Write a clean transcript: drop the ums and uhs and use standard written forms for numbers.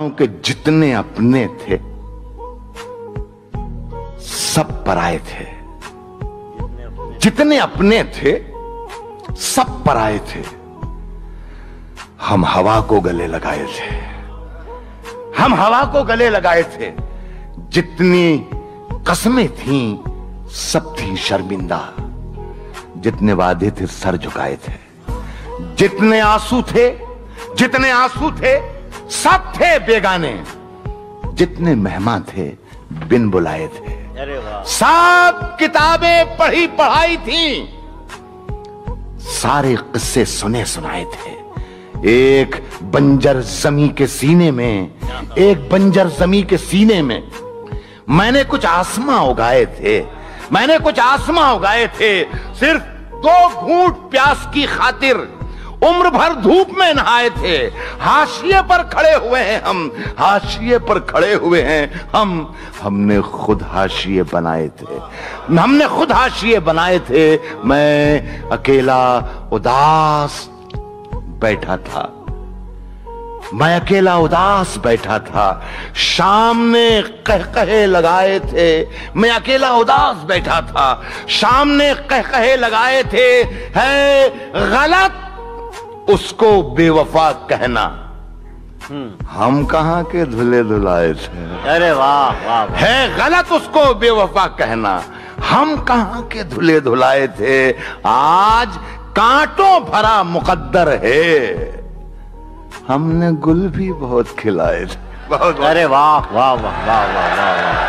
हूं कि जितने अपने थे सब पराए थे, जितने अपने थे सब पराए थे। हम हवा को गले लगाए थे, हम हवा को गले लगाए थे। जितनी कसमें थीं सब थी शर्मिंदा, जितने वादे थे सर झुकाए थे। जितने आंसू थे, जितने आंसू थे सब थे बेगाने, जितने मेहमान थे बिन बुलाए थे। सब किताबें पढ़ी पढ़ाई थी, सारे किस्से सुने सुनाए थे। एक बंजर जमी के सीने में, एक बंजर जमी के सीने में मैंने कुछ आसमां उगाए थे, मैंने कुछ आसमां उगाए थे। सिर्फ 2 घूंट प्यास की खातिर उम्र भर धूप में नहाए थे। हाशिए पर खड़े हुए हैं हम, हाशिए पर खड़े हुए हैं हम। हमने खुद हाशिए बनाए थे, हमने खुद हाशिए बनाए थे। मैं अकेला उदास बैठा था, मैं अकेला उदास बैठा था। शाम ने कहकहे लगाए थे, मैं अकेला उदास बैठा था। शाम ने कहकहे लगाए थे, है गलत उसको बेवफा कहना। हम कहां के धुले धुलाए थे। अरे वाह वाह, वाह। है गलत उसको बेवफा कहना, हम कहां के धुले धुलाए थे। आज कांटों भरा मुकद्दर है, हमने गुल भी बहुत खिलाए थे। बहुत। अरे वाह वाह वाह वाह वाह वाह।